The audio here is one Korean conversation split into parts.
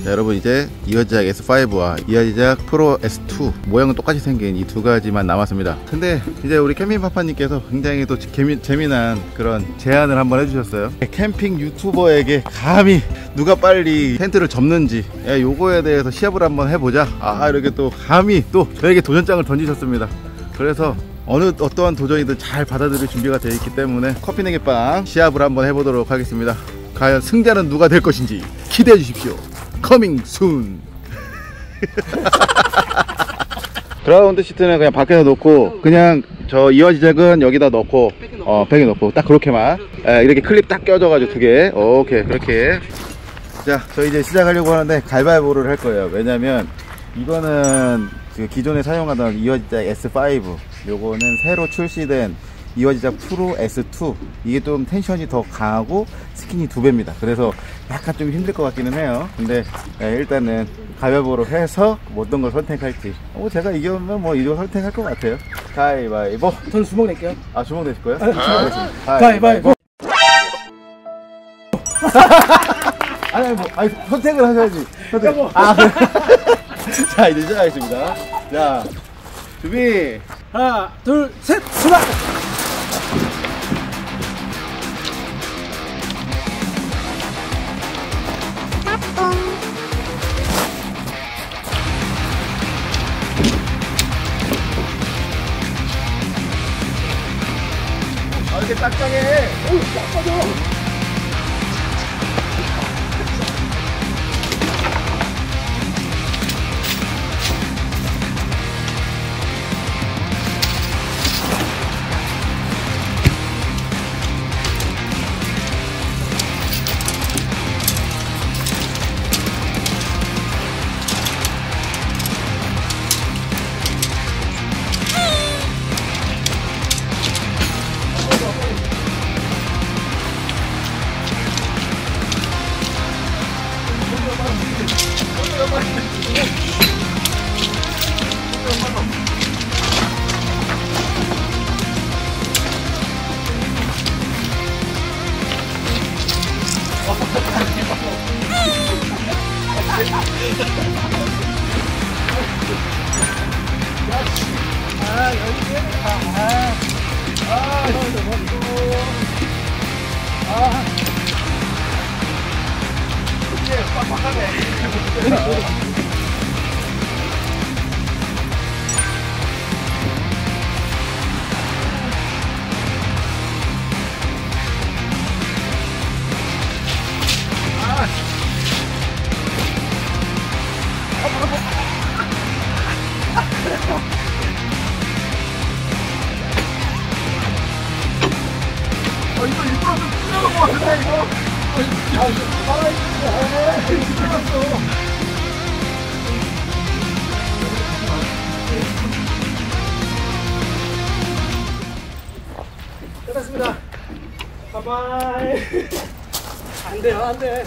자, 여러분 이제 이화지작 S5와 이화지작 프로 S2 모양은 똑같이 생긴 이 두 가지만 남았습니다. 근데 이제 우리 캠핑파파님께서 굉장히 또 재미난 그런 제안을 한번 해주셨어요. 캠핑 유튜버에게 감히 누가 빨리 텐트를 접는지 요거에 대해서 시합을 한번 해보자. 이렇게 또 감히 또 저에게 도전장을 던지셨습니다. 그래서 어떠한 도전이든 잘 받아들일 준비가 되어 있기 때문에 커피 내기빵 시합을 한번 해보도록 하겠습니다. 과연 승자는 누가 될 것인지 기대해 주십시오. 커밍 순. 그라운드 시트는 그냥 밖에서 놓고 그냥 저 이화지작은 여기다 넣고 백에 넣고 딱 그렇게만 이렇게 클립 딱 껴져가지고 2개 오케이 그렇게. 자, 저 이제 시작하려고 하는데 가위바위보를 할 거예요. 왜냐면 이거는 그 기존에 사용하던 이화지작 S5, 요거는 새로 출시된 이화지작 프로 S2. 이게 좀 텐션이 더 강하고 스킨이 2배입니다. 그래서 약간 좀 힘들 것 같기는 해요. 근데 일단은 가위바위보로 해서 어떤 걸 선택할지 제가 이기면 뭐 이거 선택할 것 같아요. 가위바위보. 저는 주먹 낼게요. 주먹 내실 거예요? 가위바위보. 아니 선택을 하셔야지. 선택. 그래. 자, 이제 시작하겠습니다. 자, 준비. 하나, 둘, 셋, 출발! 이렇게 딱딱해. 딱 빠져! 이거 일부러 좀 틀려놓은 것 같은데 이거? 끝났습니다. 바이바이. 안 돼요, 안 돼.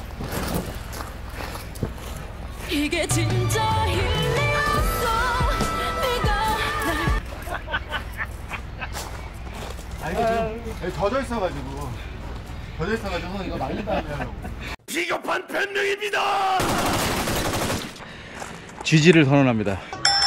이게 진짜 힐링이었어. 이거 젖어 있어가지고 이거 말린 다음에 하려고. 비겁한 변명입니다. GG를 선언합니다.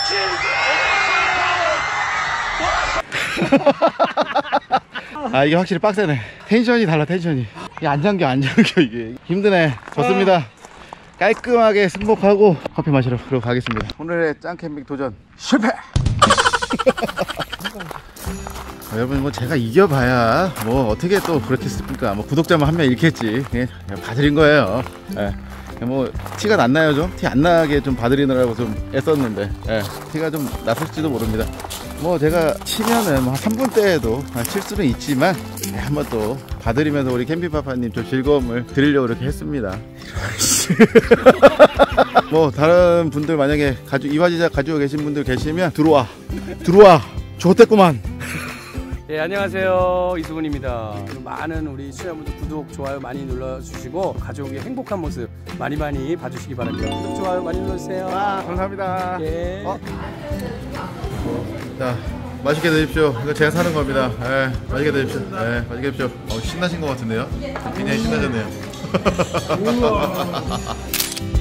이게 확실히 빡세네. 텐션이 달라. 텐션이 이게 안 잠겨 이게 힘드네. 좋습니다. 깔끔하게 승복하고 커피 마시러 가겠습니다. 오늘의 짱캠핑 도전 실패. 여러분 뭐 제가 이겨봐야 뭐 어떻게 또 그렇겠습니까? 뭐 구독자만 한 명 잃겠지. 그냥 봐드린 거예요. 뭐 티가 났나요? 좀 티 안 나게 좀 봐드리느라고 좀 애썼는데 티가 좀 났을지도 모릅니다. 뭐 제가 치면은 뭐 한 3분대에도 칠 수는 있지만 한번 또 봐드리면서 우리 캠핑파파님 좀 즐거움을 드리려고 이렇게 했습니다. 뭐 다른 분들 만약에 이화지작 가지고 계신 분들 계시면 들어와 좋댔구만. 예, 안녕하세요, 이수근입니다. 많은 우리 시청자분들 구독, 좋아요 많이 눌러주시고 가족의 행복한 모습 많이 봐주시기 바랍니다. 구독, 좋아요 많이 눌러주세요. 감사합니다. 예. 자, 맛있게 드십시오. 이거 제가 사는 겁니다. 맛있게 드십시오. 맛있게 드십시오. 신나신 것 같은데요? 굉장히 신나셨네요.